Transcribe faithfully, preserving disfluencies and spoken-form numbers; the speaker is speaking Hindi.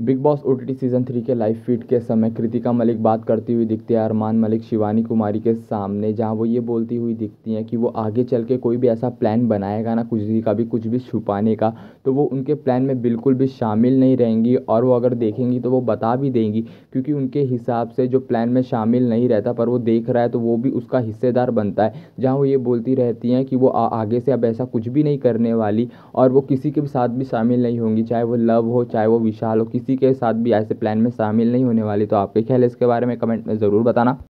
Big Boss OTT season three के लाइव फीड के समय कृतिका मलिक बात करती हुई दिखती है अरमान मलिक शिवानी कुमारी के सामने, जहां वो ये बोलती हुई दिखती हैं कि वो आगे चल के कोई भी ऐसा प्लान बनाएगा ना, कुछ भी का भी कुछ भी छुपाने का, तो वो उनके प्लान में बिल्कुल भी शामिल नहीं रहेंगी। और वो अगर देखेंगी तो वो बता भी देंगी, क्योंकि उनके हिसाब से जो प्लान में शामिल नहीं रहता पर वो देख रहा है तो वो भी उसका हिस्सेदार बनता है। जहाँ वो ये बोलती रहती हैं कि वो आ, आगे से अब ऐसा कुछ भी नहीं करने वाली और वो किसी के भी साथ भी शामिल नहीं होंगी, चाहे वो लव हो चाहे वो विशाल हो, किसी के साथ भी ऐसे प्लान में शामिल नहीं होने वाली। तो आपके ख्याल है इसके बारे में कमेंट में ज़रूर बताना।